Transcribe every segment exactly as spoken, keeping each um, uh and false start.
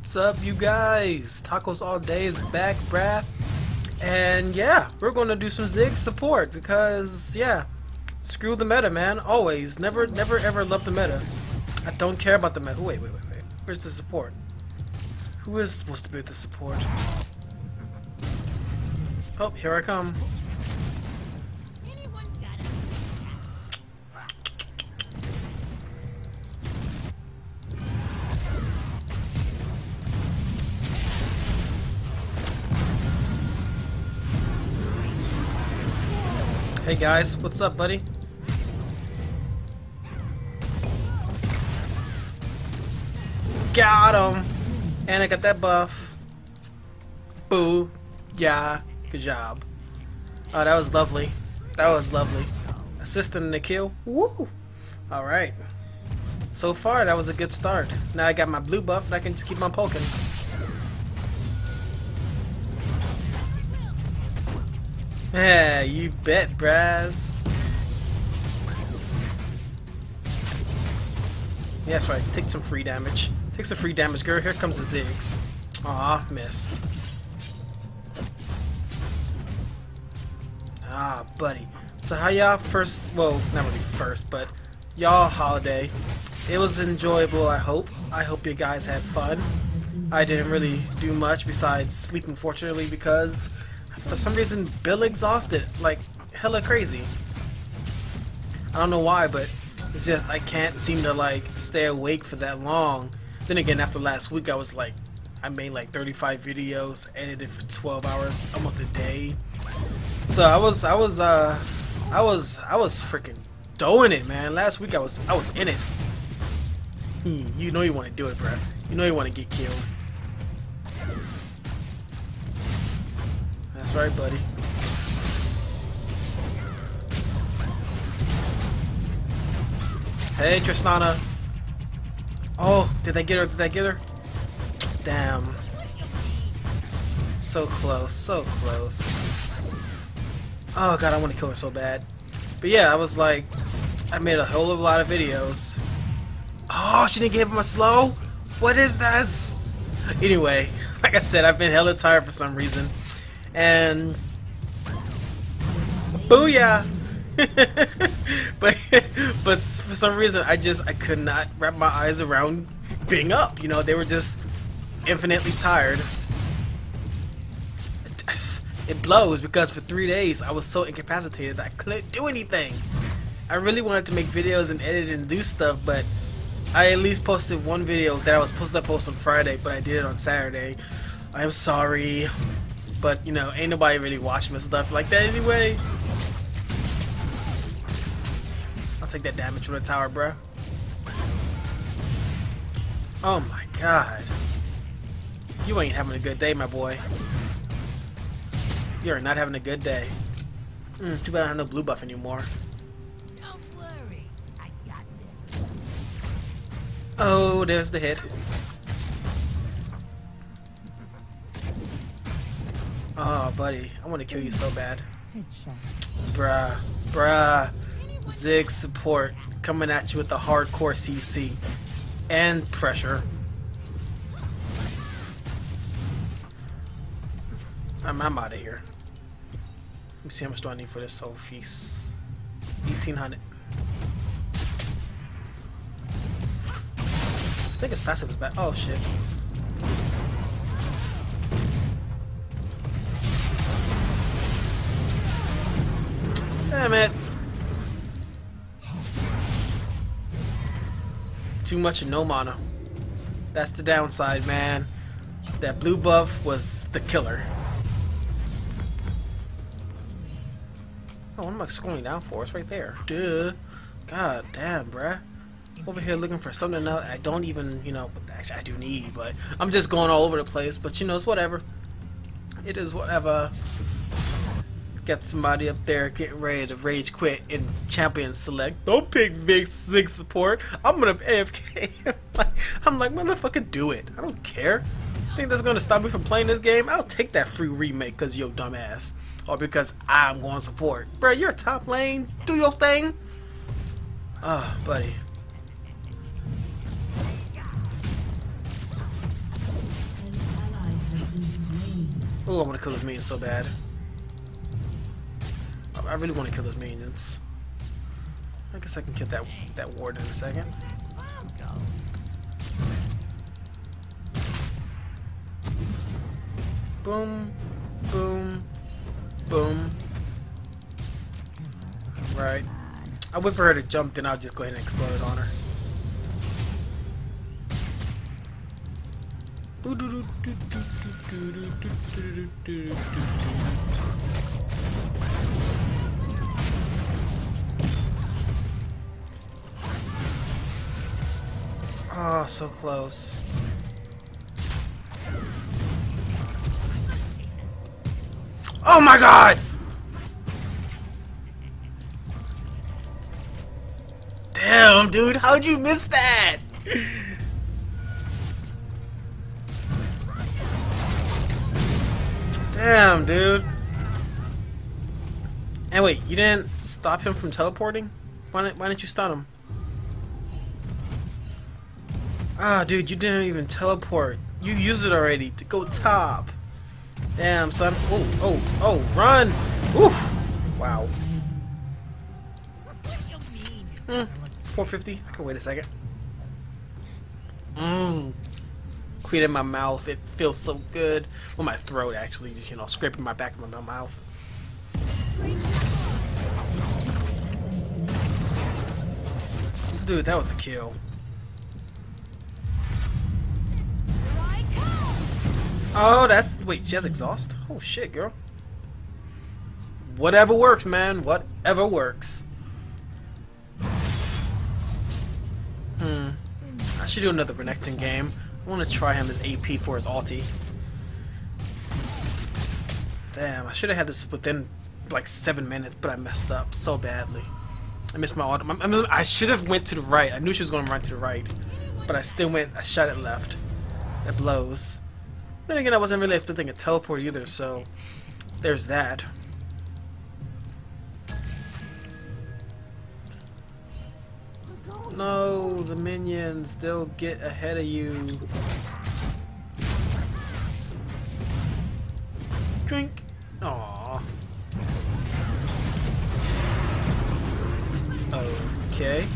What's up, you guys? Tacos All Day is back, bruh. And yeah, we're gonna do some Ziggs support because yeah, screw the meta, man. Always, never, never, ever love the meta. I don't care about the meta. Wait, wait, wait, wait. Where's the support? Who is supposed to be the support? Oh, here I come. Hey guys, what's up, buddy? Got him! And I got that buff. Boo. Yeah. Good job. Oh, that was lovely. That was lovely. Assisting in the kill. Woo! Alright. So far, that was a good start. Now I got my blue buff and I can just keep on poking. Yeah, you bet, Braz. Yeah, that's right. Take some free damage. Take some free damage, girl. Here comes the Ziggs. Aw, missed. Ah, buddy. So how y'all first, well, not really first, but y'all holiday. It was enjoyable, I hope. I hope you guys had fun. I didn't really do much besides sleep, unfortunately, because for some reason, Bill exhausted like hella crazy. I don't know why, but it's just I can't seem to like stay awake for that long. Then again, after last week, I was like, I made like thirty-five videos, edited for twelve hours, almost a day. So I was, I was, uh, I was, I was freaking doing it, man. Last week I was, I was in it. You know you want to do it, bro. You know you want to get killed. That's right, buddy. Hey, Tristana. Oh, did I get her? Did I get her? Damn. So close, so close. Oh god, I want to kill her so bad. But yeah, I was like, I made a whole lot of videos. Oh, she didn't give him a slow? What is this? Anyway, like I said, I've been hella tired for some reason. And booyah! but but for some reason I just I could not wrap my eyes around being up. You know, they were just infinitely tired. It, it blows because for three days I was so incapacitated that I couldn't do anything. I really wanted to make videos and edit and do stuff, but I at least posted one video that I was supposed to post on Friday, but I did it on Saturday. I'm sorry. But, you know, ain't nobody really watching my stuff like that anyway. I'll take that damage from the tower, bruh. Oh my god. You ain't having a good day, my boy. You're not having a good day. Mm, too bad I don't have no blue buff anymore. Don't worry, I got this. Oh, there's the hit. Oh, buddy, I want to kill you so bad. Bruh, bruh. Zig support coming at you with the hardcore C C and pressure. I'm, I'm out of here. Let me see how much do I need for this whole feast. eighteen hundred. I think his passive is bad. Oh shit. Damn it. Too much and no mana. That's the downside, man. That blue buff was the killer. Oh, what am I scrolling down for? It's right there. Duh. God damn, bruh. Over here looking for something that I don't even, you know, actually I do need, but I'm just going all over the place. But you know, it's whatever. It is whatever. Got somebody up there getting ready to rage quit in champion select. Don't pick big Zig support. I'm gonna A F K. I'm like, motherfucker, do it. I don't care. Think that's gonna stop me from playing this game? I'll take that free remake because you're dumbass. Or because I'm going to support. Bro, you're top lane. Do your thing. Ah, oh, buddy. Oh, I want to kill those minions so bad. I really want to kill those minions. I guess I can kill that that ward in a second. Boom, boom, boom. Right. I wait for her to jump, then I'll just go ahead and explode on her. Oh, so close. Oh my god! Damn, dude, how'd you miss that? Damn, dude. And wait, you didn't stop him from teleporting? Why didn't, why didn't you stun him? Ah, dude, you didn't even teleport. You used it already to go top. Damn, son. Oh, oh, oh, run! Oof! Wow. Hmm, four fifty. I can wait a second. Mmm. Queen in my mouth. It feels so good. Well, my throat, actually. Just, you know, scraping my back of my mouth. Dude, that was a kill. Oh, that's... Wait, she has exhaust? Oh, shit, girl. Whatever works, man. Whatever works. Hmm. I should do another Renekton game. I want to try him as A P for his ulti. Damn, I should have had this within like seven minutes, but I messed up so badly. I missed my auto. I should have went to the right. I knew she was going to run to the right, but I still went. I shot it left. That blows. Then again, I wasn't really expecting a teleport either, so there's that. No, the minions, they'll get ahead of you. Drink. Aww. Okay.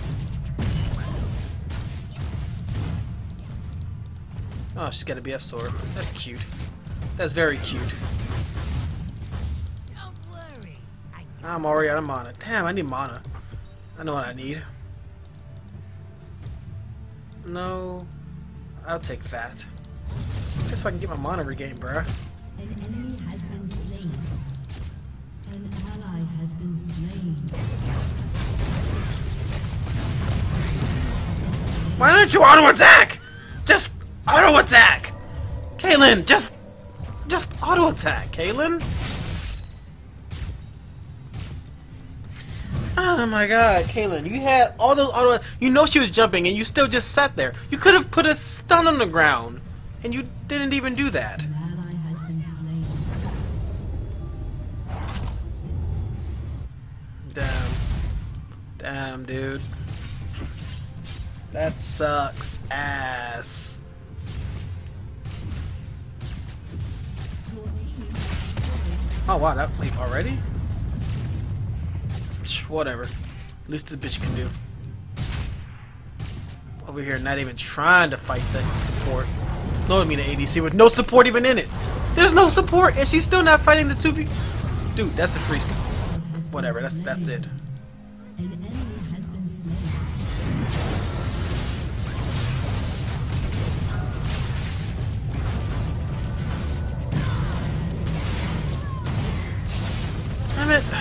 Oh, she's got a B F sword. That's cute. That's very cute. Don't worry. I I'm already out of mana. Damn, I need mana. I know what I need. No, I'll take that. Just so I can get my mana regained, bruh. An enemy has been slain. An ally has been slain. Why don't you auto attack? Just auto attack, Caitlyn. Just, just auto attack, Caitlyn. Oh my god, Caitlyn, you had all those auto... You know she was jumping and you still just sat there. You could have put a stun on the ground and you didn't even do that. An ally has been slain. Damn. Damn, dude. That sucks ass. Oh wow, that... Wait, already? Whatever. At least this bitch can do. Over here, not even trying to fight the support. No, I mean the A D C with no support even in it. There's no support, and she's still not fighting the two v. Dude, that's a free. Whatever. That's that's it. An enemy has been slain. Damn it.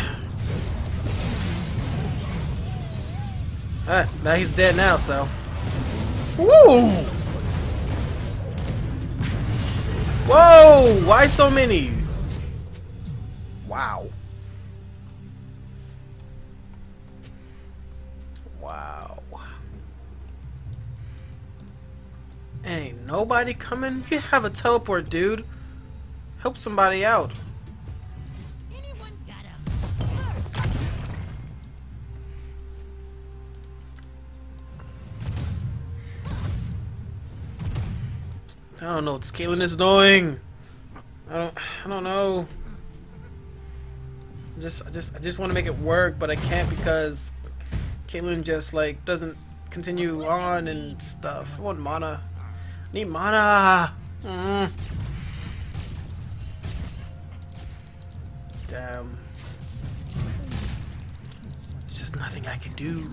Ah, now he's dead now, so. Woo! Whoa! Why so many? Wow. Wow. Ain't nobody coming? You have a teleport, dude. Help somebody out. anyone got a I don't know what this Caitlyn is doing. I don't I don't know. Just I just I just want to make it work, but I can't because Caitlyn just like doesn't continue on and stuff. I want mana. I need mana. Mm. Damn. There's just nothing I can do.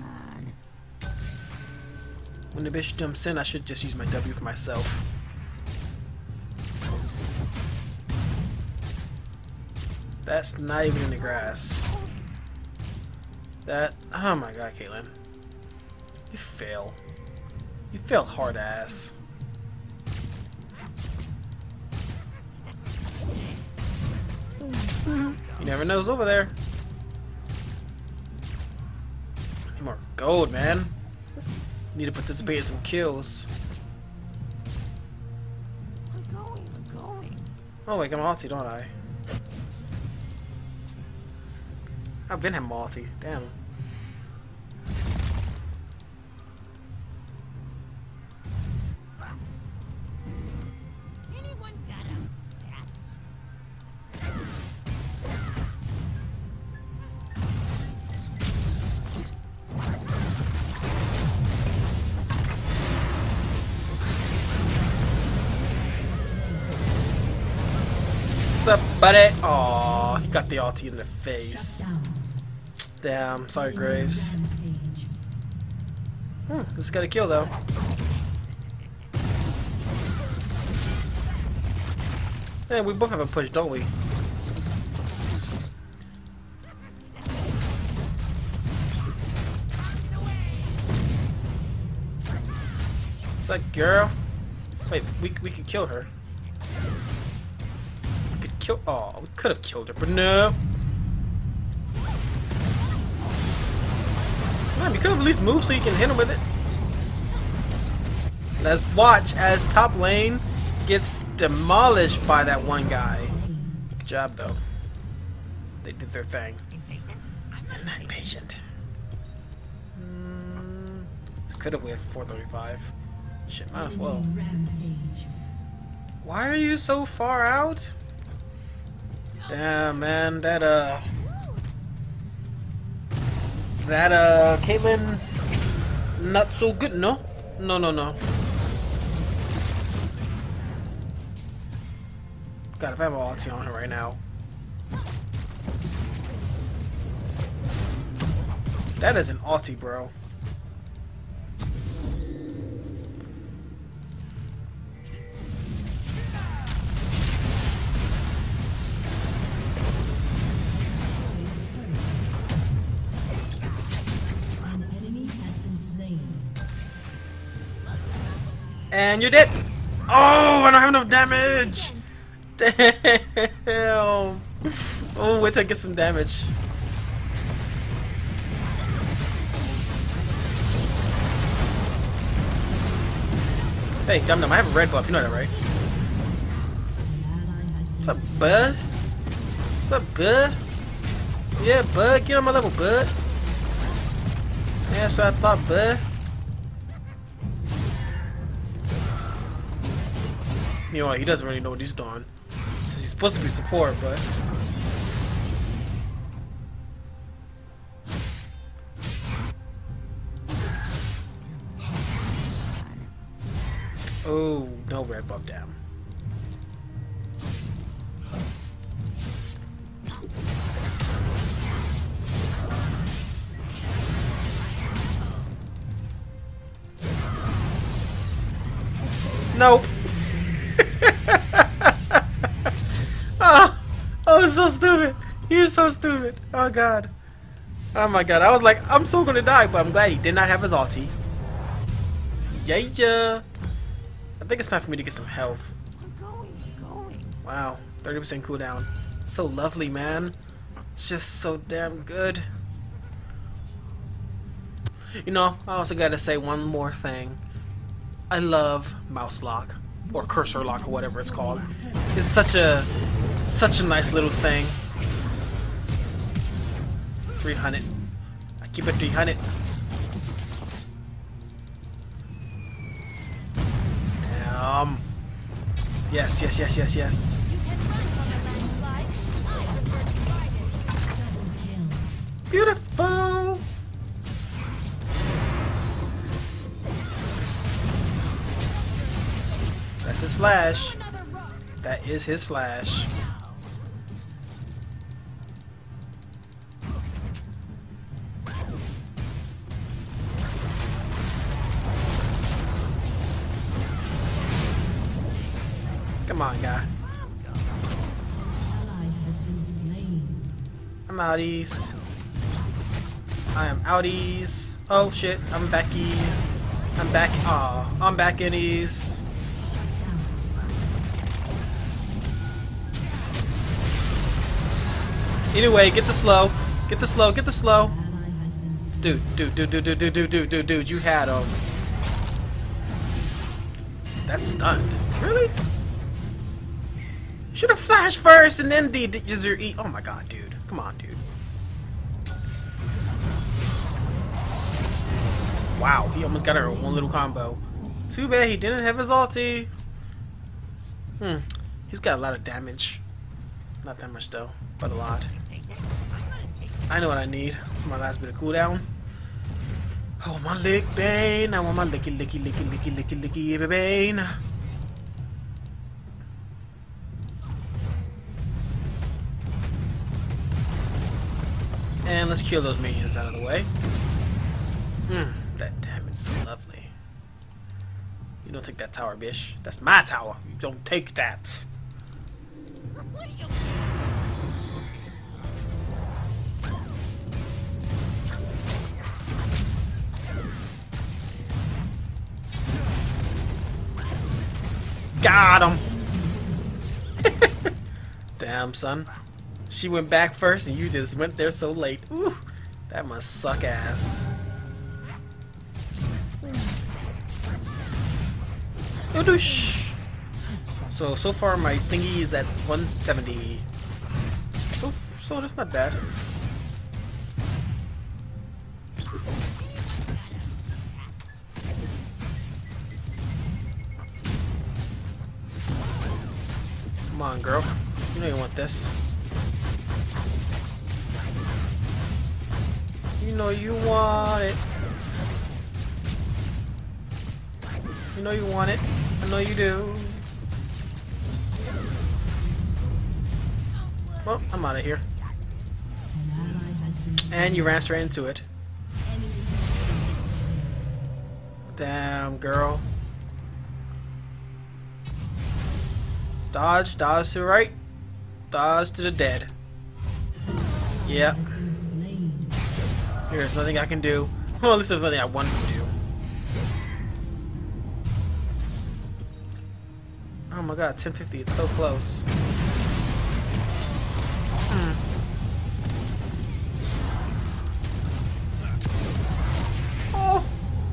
When the bitch jumps in, I should just use my W for myself. That's not even in the grass. That, oh my god, Caitlyn. You fail. You fail hard ass. You never know who's over there. Need more gold, man. Need to participate in some kills. I'm going, I'm going. Oh wait, I'm ulti, don't I? I've been having multi. Damn. Anyone got a bat? What's up, buddy? Aw, he got the ulti in the face. Down. Damn, sorry, Graves. Rampage. Hmm, this got a kill though. Hey, we both have a push, don't we? What's that girl? Wait, we we could kill her. We could kill. Oh, we could have killed her, but no. Man, you could have at least moved so you can hit him with it. Let's watch as top lane gets demolished by that one guy. Good job, though. They did their thing. Impatient? I'm not I'm not impatient. Mm, could have waited for four thirty-five. Shit, might as well. Rampage. Why are you so far out? Damn, man, that uh, that uh, Caitlyn, not so good. No, no, no, no. God, if I have an ulti on her right now. That is an ulti, bro. An enemy has been slain. And you're dead. Oh, I don't have enough damage. Damn. Oh, wait till I get some damage. Hey, Dum Dum, I have a red buff. You know that, right? An ally has been What's up, Buzz? What's up, Bud? Yeah, Bud. Get on my level, Bud. Yeah, that's what I thought, Bud. You know what? He doesn't really know what he's doing. Since he's supposed to be support, but. Oh, no red buff down. Nope. Oh, I was so stupid. He is so stupid. Oh god. Oh my god. I was like, I'm so gonna die, but I'm glad he did not have his ulti. Yeah, yeah. I think it's time for me to get some health. I'm going, I'm going. Wow, thirty percent cooldown. So lovely, man. It's just so damn good. You know, I also gotta say one more thing. I love mouse lock or cursor lock or whatever it's called. It's such a such a nice little thing. three hundred. I keep it three hundred. Damn. Yes, yes, yes, yes, yes. You can run. Beautiful. That's his flash. That is his flash. Come on, guy. Ally has been slain. I'm outies. I am outies. Oh shit, I'm backies. I'm back. Aw, I'm back innies. Anyway, get the slow. Get the slow. Get the slow. Ally has been slain. Dude, dude, dude, dude, dude, dude, dude, dude, dude, dude, you had him. That's stunned. Really? Should have flashed first and then did your eat. Oh my god, dude. Come on, dude. Wow, he almost got her in one little combo. Too bad he didn't have his ulti. Hmm. He's got a lot of damage. Not that much though, but a lot. I know what I need for my last bit of cooldown. I want my lick bane. I want my licky licky licky licky licky licky bane. And let's kill those minions out of the way. Hmm, that damage is so lovely. You don't take that tower, bish. That's my tower. You don't take that. Got him. Damn, son. She went back first and you just went there so late. Ooh, that must suck ass. Odoosh. So, so far my thingy is at one seventy. So, so that's not bad. Come on, girl. You know you want this. You know you want it. You know you want it. I know you do. Well, I'm out of here. An ally has been slain. And you ran straight into it. Damn, girl. Dodge, dodge to the right. Dodge to the dead. Yep. Has been slain. There's nothing I can do. Well, at least there's nothing I want to do. Oh my god, ten fifty, it's so close. Hmm. Oh!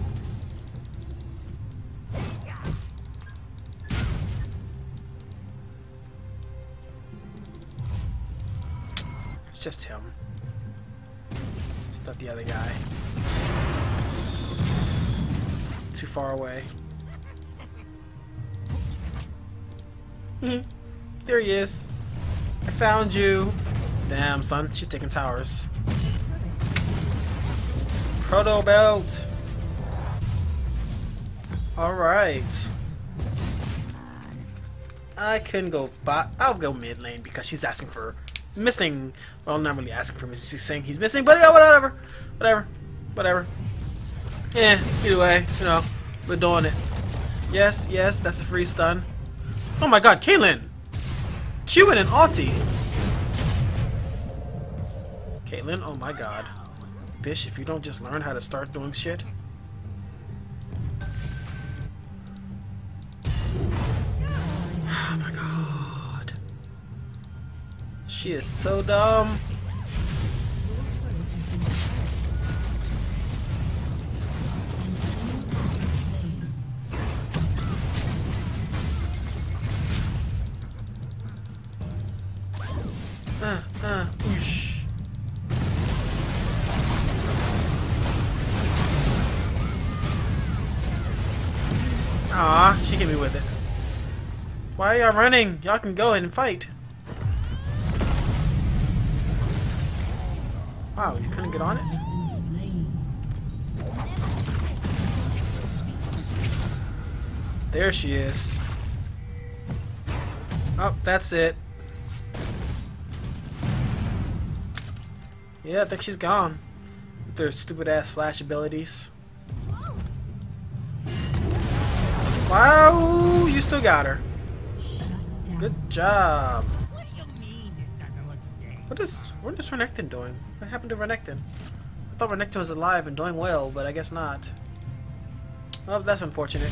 It's just him. It's not the other guy. Too far away. There he is. I found you. Damn, son. She's taking towers. Proto belt. Alright. I couldn't go bot. I'll go mid lane because she's asking for missing. Well, not really asking for missing. She's saying he's missing. But yeah, whatever. Whatever. Whatever. Yeah, either way, you know, we're doing it. Yes, yes, that's a free stun. Oh my god, Caitlyn! Qing and ulti! Caitlyn, oh my god. Bish, if you don't just learn how to start doing shit. Oh my god. She is so dumb. Uh, uh, oosh. Aw, she hit me with it. Why are y'all running? Y'all can go ahead and fight. Wow, you couldn't get on it? Has been slain. There she is. Oh, that's it. Yeah, I think she's gone. With her stupid ass flash abilities. Wow, you still got her. Shut down. Good job. What do you mean this doesn't look safe? What is what is Renekton doing? What happened to Renekton? I thought Renekton was alive and doing well, but I guess not. Oh, that's unfortunate.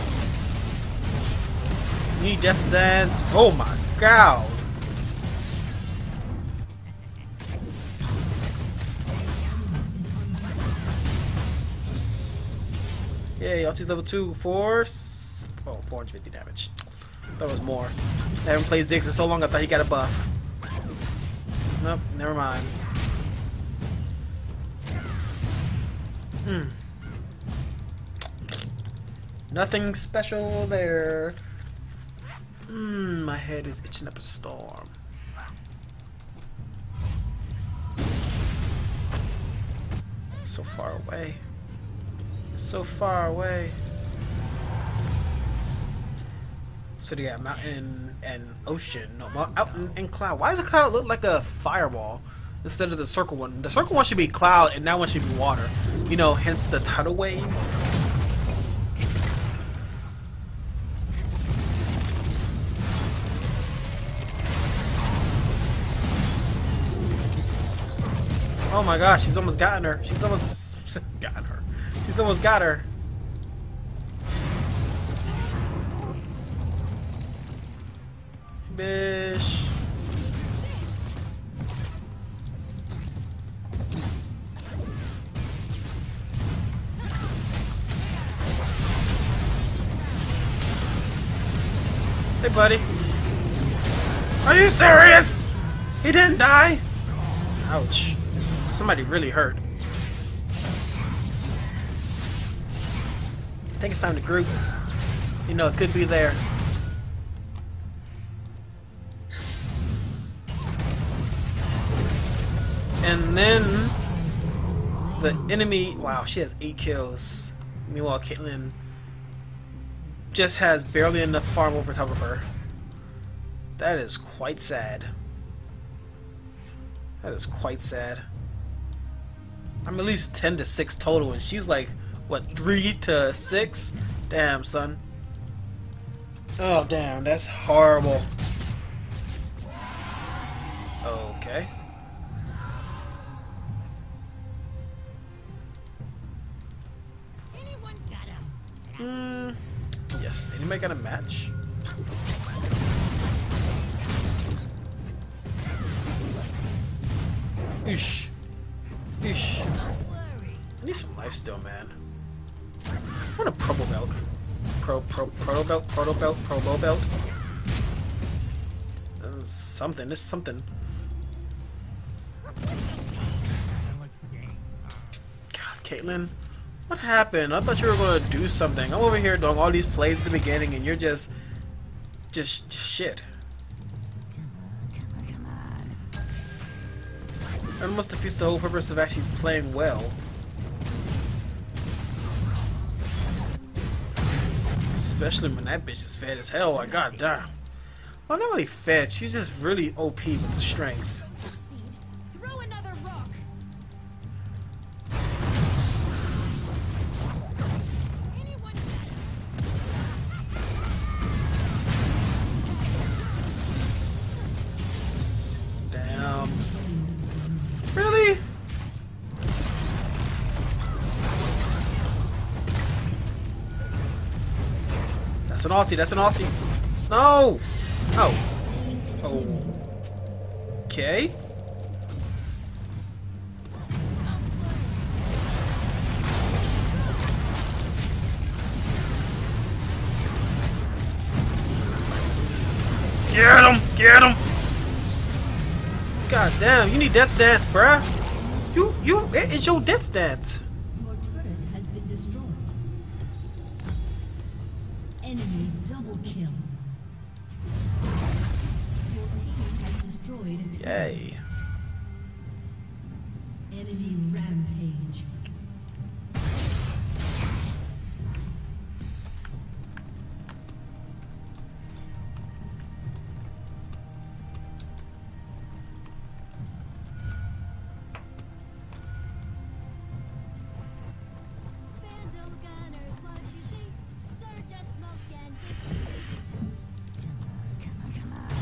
Need Death Dance. Oh my god. Yeah, Yachty's level two, four, s- oh, four hundred fifty damage. That was more. I haven't played Ziggs in so long I thought he got a buff. Nope, never mind. Hmm. Nothing special there. Hmm, my head is itching up a storm. So far away. So far away. So they got mountain and ocean. No, mountain and cloud. Why does a cloud look like a fireball instead of the circle one? The circle one should be cloud and that one should be water. You know, hence the tidal wave. Oh my gosh, she's almost gotten her. She's almost gotten her. She's almost got her. Bish. Hey, buddy. Are you serious? He didn't die? Ouch. Somebody really hurt. I think it's time to group. You know, it could be there. And then the enemy, wow, she has eight kills. Meanwhile, Caitlyn just has barely enough farm over top of her. That is quite sad. That is quite sad. I'm at least ten to six total, and she's like, what, three to six? Damn, son. Oh, damn, that's horrible. Okay. Anyone got a Hmm. Yes, anybody got a match? Ish. Ish. Don't worry. I need some life still, man. I want a probo belt. Pro, pro, proto belt, proto belt, probo belt. Uh, something, this is something. Doesn't look safe. God, Caitlyn, what happened? I thought you were gonna do something. I'm over here doing all these plays at the beginning, and you're just, just, just shit. That must defeat the whole purpose of actually playing well. Especially when that bitch is fed as hell. Like, god damn. Well, not really fed. She's just really O P with the strength. Throw another rock. Anyone Damn. Really? That's an ulti. That's an ulti. No. Oh. Okay. Get him! Get him! God damn, you need Death Dance, bruh. You, you, it's your Death Dance. Your turret has been destroyed. Enemy double kill. Your team has destroyed a turret. Yay. Enemy rampage. Vandal gunners, what you see? Surge of smoke and come on, come on, come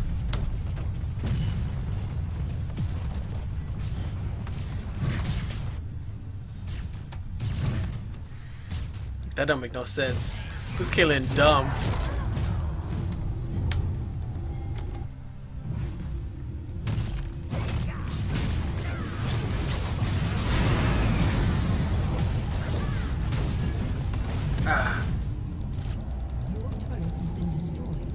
That don't make no sense. This Caitlyn dumb. Ah. Your turret has been destroyed.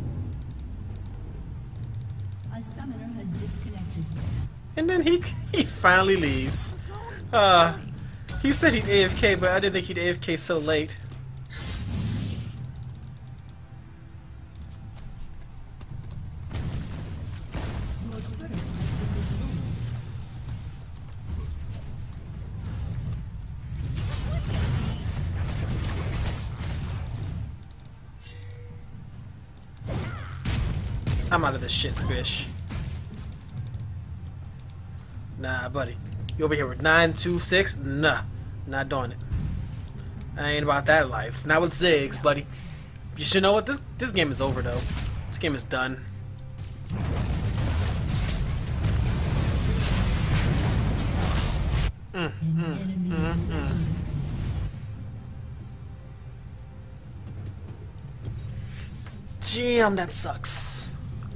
A summoner has disconnected. And then he he finally leaves. Uh, he said he'd A F K, but I didn't think he'd A F K so late. Your turret has been destroyed. I'm out of this shit, fish. Nah, buddy. You over here with nine two six? Nah. Not doing it. I ain't about that life. Not with Ziggs, buddy. You should know what? This this game is over, though. This game is done. Mm, An mm, enemy mm, is mm. defeated. Damn, that sucks.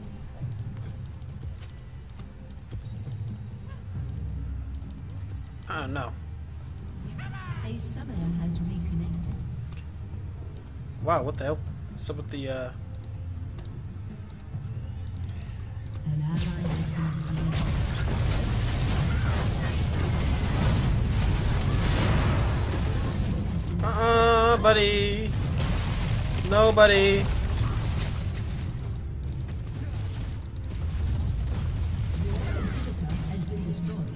I don't know. A summoner has reconnected. Wow, what the hell? What's up with the, uh... An ally has been slain. Uh-uh, buddy. Nobody. Your inhibitor has been destroyed.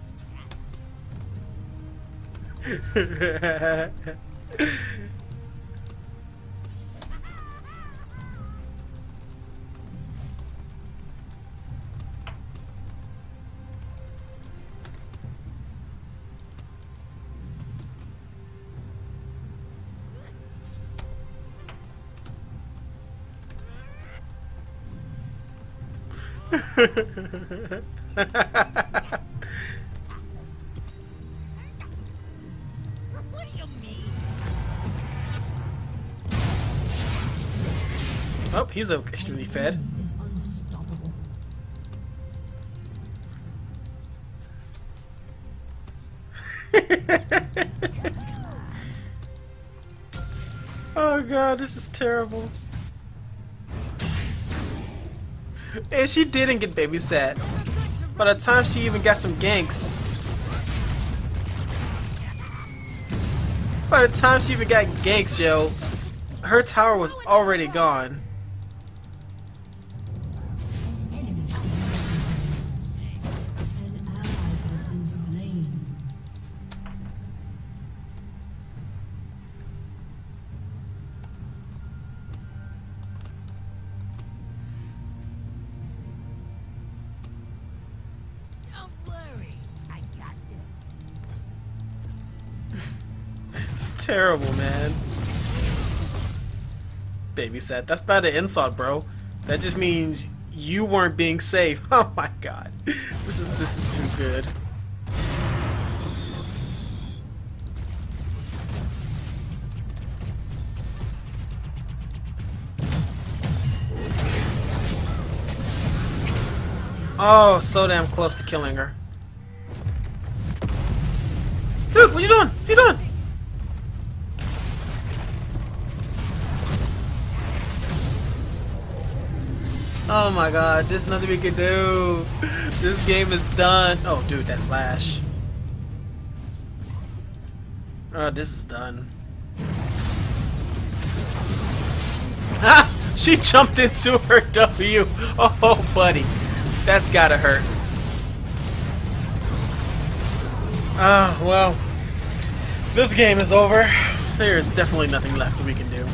What do you mean? Oh, he's uh, extremely fed. Is unstoppable. Oh god, this is terrible. And she didn't get babysat. By the time she even got some ganks. By the time she even got ganks, yo, her tower was already gone. Enemy. An ally has been slain. Don't worry, I got this. It's terrible, man. Babysat. That's not an insult, bro. That just means you weren't being safe. Oh my god. This is this is too good. Oh, so damn close to killing her. Dude, what you doing? What you doing? Oh my god, there's nothing we can do. This game is done. Oh, dude, that flash. Oh, this is done. Ah! She jumped into her W. Oh, buddy. That's gotta hurt. Ah, uh, well, this game is over. There's definitely nothing left we can do.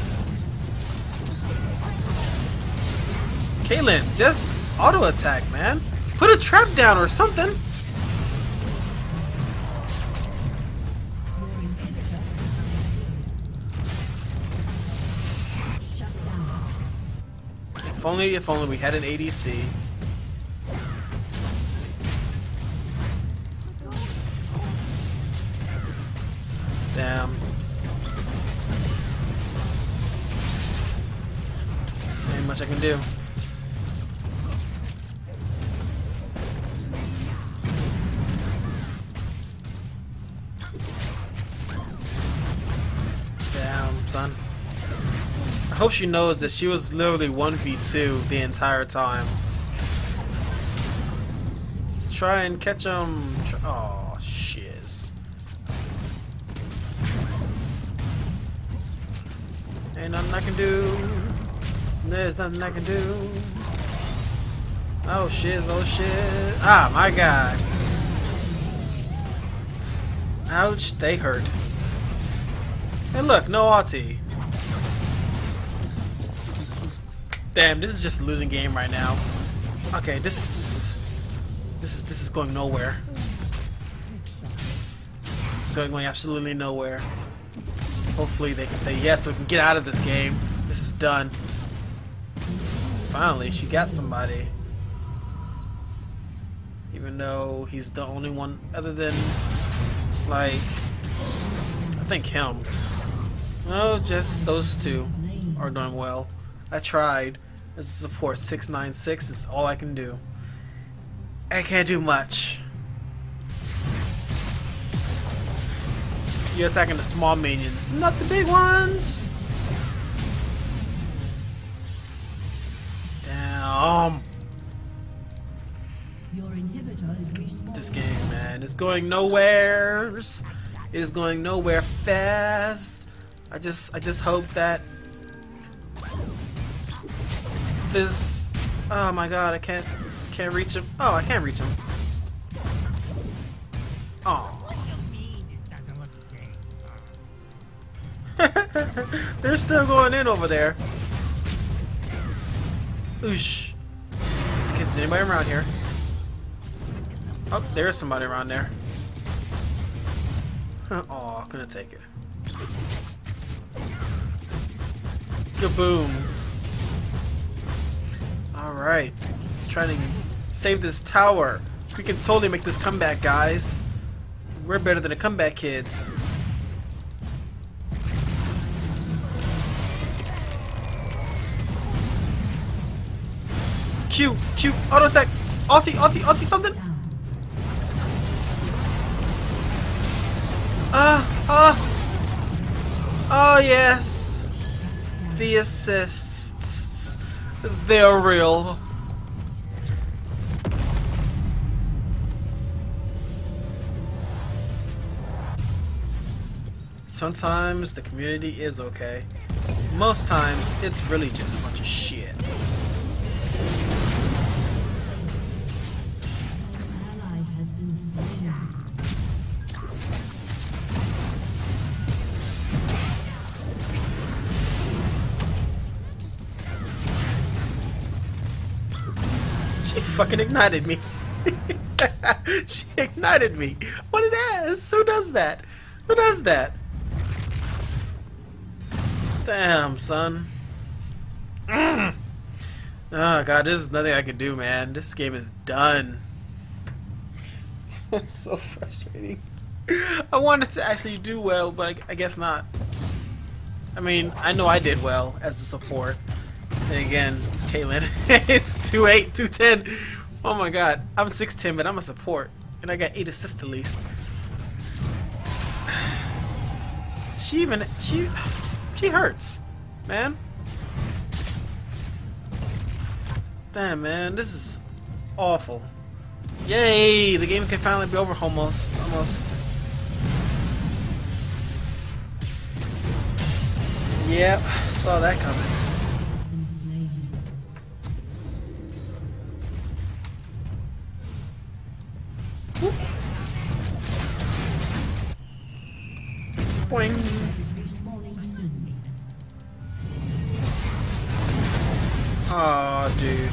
Caitlyn, just auto attack, man. Put a trap down or something. If only, if only we had an A D C. Damn. Ain't much I can do. Damn, son. I hope she knows that she was literally one v two the entire time. Try and catch him. Oh, shiz. Ain't nothing I can do. There's nothing I can do. Oh shit, oh shit. Ah, my god. Ouch, they hurt. And look, no ulti. Damn, this is just a losing game right now. Okay, this is this is this is going nowhere. This is going, going absolutely nowhere. Hopefully they can say yes, we can get out of this game. This is done. Finally, she got somebody. Even though he's the only one other than, like, I think him. No, just those two are doing well. I tried. As a support, six nine six is all I can do. I can't do much. You're attacking the small minions, not the big ones. Damn. Your inhibitor is respawned. This game, man, is going nowhere. It is going nowhere fast. I just, I just hope that this. Oh my God, I can't, can't reach him. Oh, I can't reach him. Oh. They're still going in over there. Oosh. Just in case there's anybody around here. Oh, there's somebody around there. Oh, couldn't take it. Kaboom. Alright. Let's try to save this tower. We can totally make this comeback, guys. We're better than the comeback kids. Q, Q, auto attack, ulti, ulti, ulti, something. Ah, uh, ah. Uh, oh yes. The assists. They're real. Sometimes the community is okay. Most times it's really just a bunch of shit. She fucking ignited me. She ignited me. What an ass. Who does that? Who does that? Damn, son. Mm. Oh god, there's nothing I can do, man. This game is done. It's so frustrating. I wanted to actually do well, but I guess not. I mean, I know I did well as a support. And again, Caitlyn is two eight, two ten. Oh my god, I'm six ten, but I'm a support. And I got eight assists at least. She even, she, she hurts, man. Damn, man, this is awful. Yay, the game can finally be over almost, almost. Yep, saw that coming. Boing. Respawning soon. Aw, dude.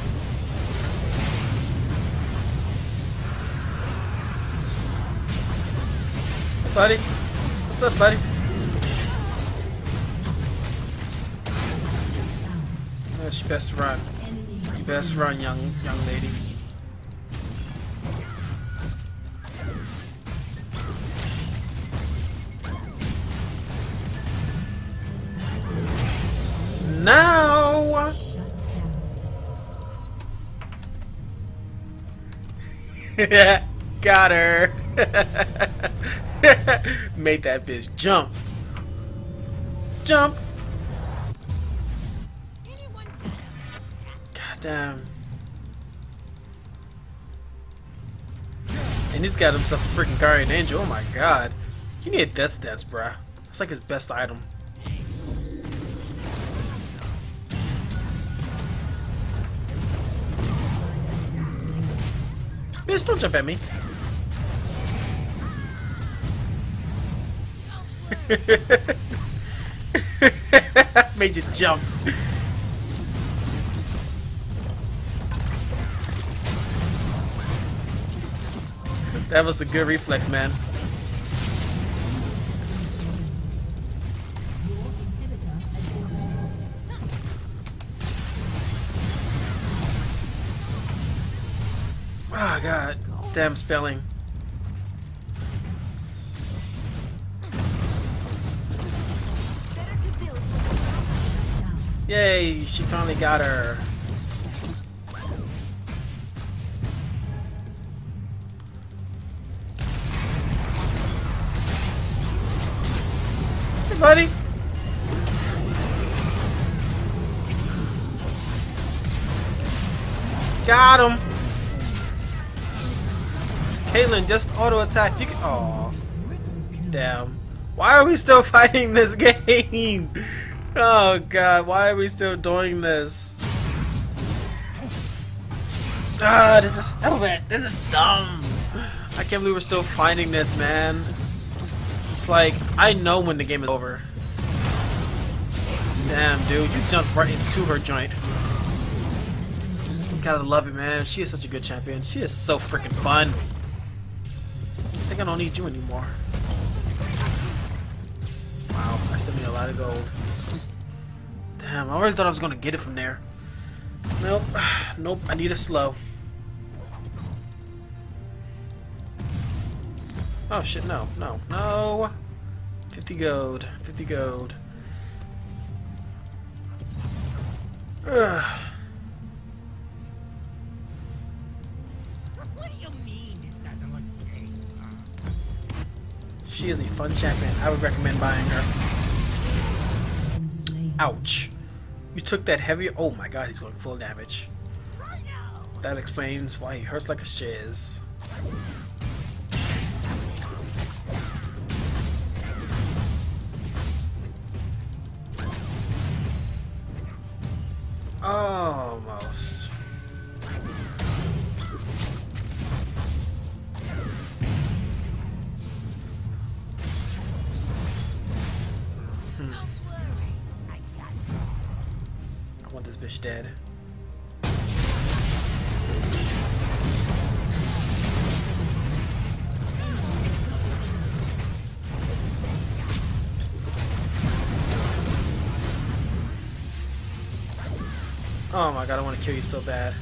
Buddy, what's up, buddy? That's your best run. You best run, young young lady. Now. Got her. Made that bitch jump. Jump. God damn. And he's got himself a freaking guardian angel. Oh my god. You need a death dance, bruh. That's like his best item. Bitch, don't jump at me. Made you jump. That was a good reflex, man. Oh god, damn spelling. Yay, she finally got her. Hey, buddy. Got him. Caitlyn, just auto attack. You can. Oh, damn. Why are we still fighting this game? Oh god, why are we still doing this? Ah, this is stupid. This is dumb. I can't believe we're still fighting this, man. It's like, I know when the game is over. Damn, dude, you jumped right into her joint. Gotta love it, man. She is such a good champion. She is so freaking fun. I think I don't need you anymore. Wow, I still need a lot of gold. Damn, I already thought I was gonna get it from there. Nope. Nope, I need it slow. Oh shit, no, no, no. fifty gold. fifty gold. Ugh. What do you mean this doesn't look straight? She is a fun champion. I would recommend buying her. Ouch. You took that heavy. Oh my god, he's going full damage. That explains why he hurts like a shiz. Almost. Hmm. I want this bitch dead. Oh my god, I want to kill you so bad.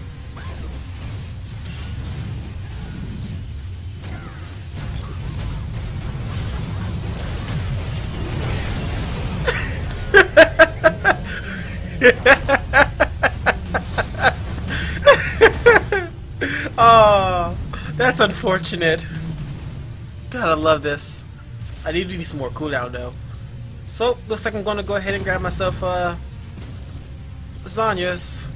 Oh, that's unfortunate. God, I love this. I need to need some more cooldown though. So, looks like I'm gonna go ahead and grab myself uh lasagnas.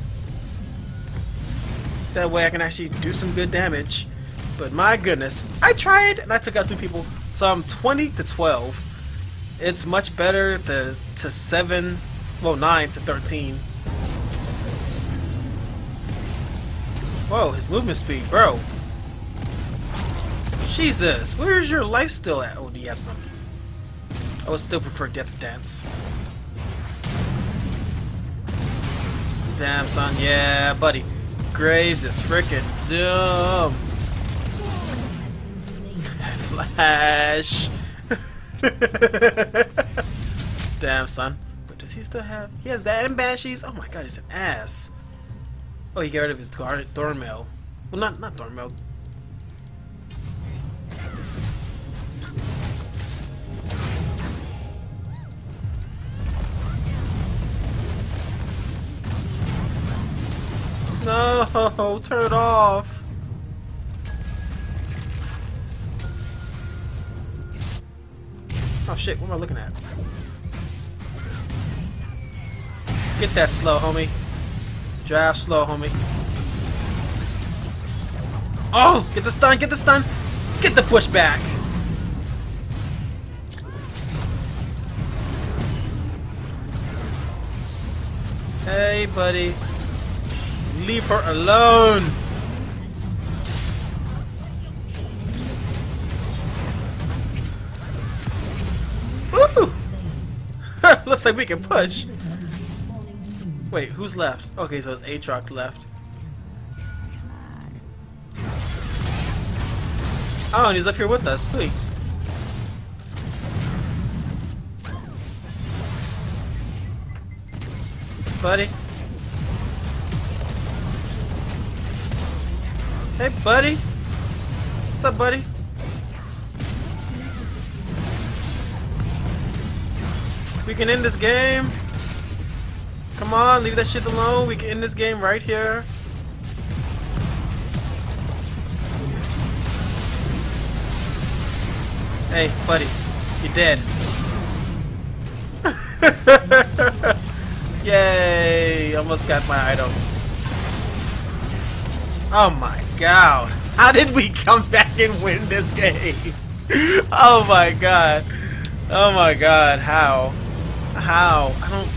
That way I can actually do some good damage. But my goodness, I tried and I took out two people. So I'm twenty to twelve. It's much better to to seven, well nine to thirteen. Whoa, his movement speed, bro. Jesus, where's your life still at? Oh, do you have some? I would still prefer Death's Dance. Damn, son. Yeah, buddy. Graves is freaking dumb. Flash. Damn, son. But does he still have... He has that and Banshees? Oh my god, he's an ass. Oh, he got rid of his Thornmail. Well, not, not Thornmail. No, turn it off. Oh shit, what am I looking at? Get that slow, homie. Draft slow, homie. Oh, get the stun, get the stun. Get the pushback. Hey, buddy. Leave her alone! Woo! Looks like we can push. Wait, who's left? Okay, so it's Aatrox left. Oh, and he's up here with us. Sweet. Buddy. Hey, buddy. What's up, buddy? We can end this game. Come on, leave that shit alone. We can end this game right here. Hey, buddy. You're dead. Yay! Almost got my item. Oh my god. How did we come back and win this game? Oh my god. Oh my god. How? How? I don't...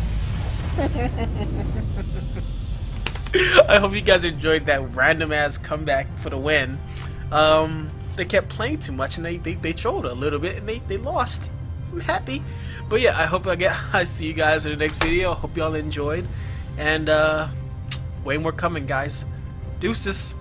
I hope you guys enjoyed that random ass comeback for the win. Um, they kept playing too much and they, they, they trolled a little bit and they, they lost. I'm happy. But yeah, I hope I get I see you guys in the next video. I hope y'all enjoyed. And uh way more coming, guys. Deuces.